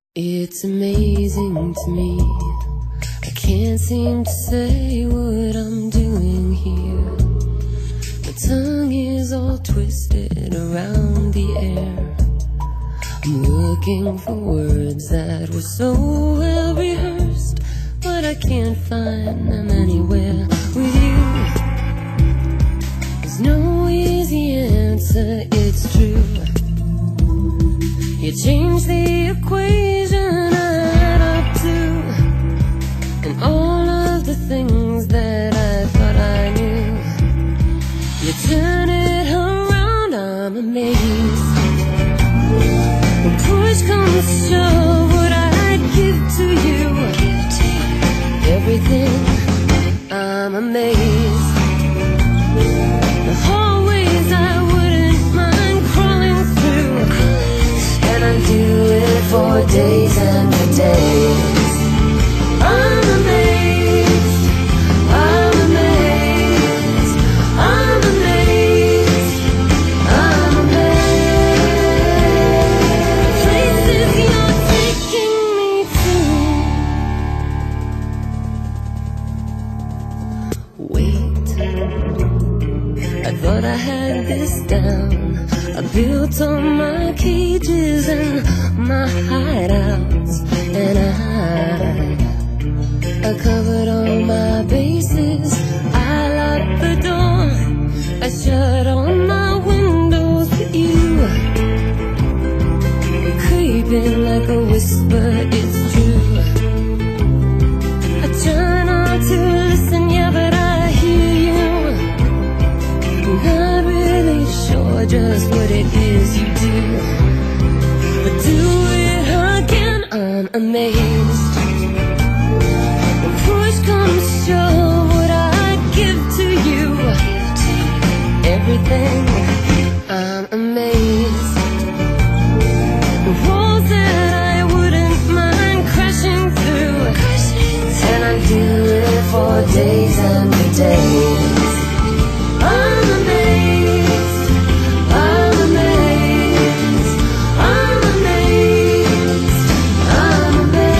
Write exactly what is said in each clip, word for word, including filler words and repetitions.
It's amazing to me, I can't seem to say what I'm doing here. My tongue is all twisted around the air. I'm looking for words that were so well rehearsed, but I can't find them anywhere with you. There's no easy answer, it's true. You changed the equation I had up to, and all of the things that I thought I knew. You turn it around, I'm amazed. When push comes to shove, what I'd give to you, everything, I'm amazed. The hallways I wouldn't mind crawling through, and I'd do it for days and for days. I'm amazed, I'm amazed, I'm amazed, I'm amazed. Places you're taking me to. Wait, I thought I had this down. I built all my cages and my hideouts, and I, I covered all my bases. I locked the door, I shut all my windows with you. Creeping like a whisper, it's true. I try not to listen, yeah, but I hear you. Not really sure just what it is you do, but do it again, I'm amazed. When push comes to shove, what I'd give to you, everything, I'm amazed. The walls that I wouldn't mind crashing through, and I do it for days and for days. I'm amazed, I'm amazed, I'm amazed, I'm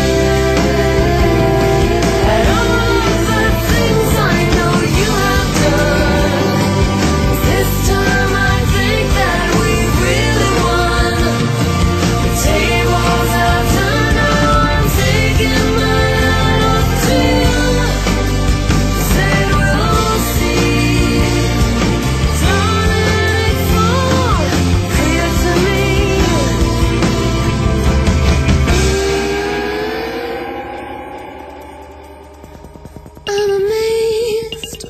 amazed at all of the things I know you have done. This time I think that we really won. The tables have turned, now I'm taking my hat off to you. Said we'll see. I'm amazed.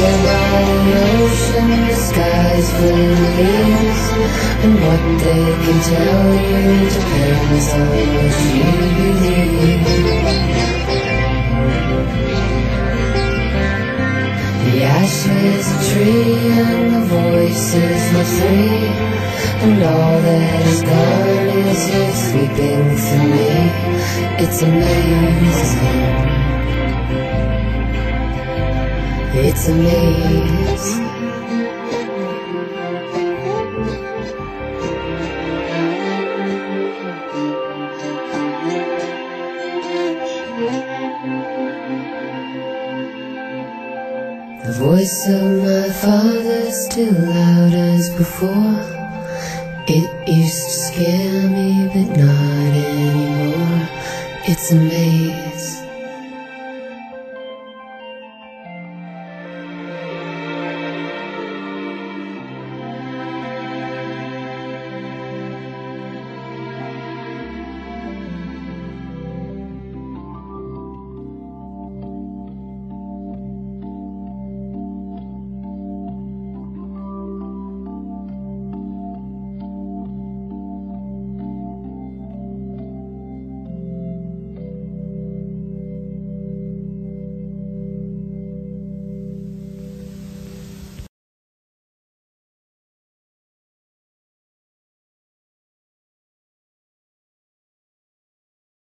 The skies full of leaves, and what they can tell you it depends on what you believe. The ash is a tree and the voice is not free, and all that is gone is yet sweeping through me. It's amazing. It's a maze. The voice of my father still loud as before. It used to scare me, but not anymore. It's a maze.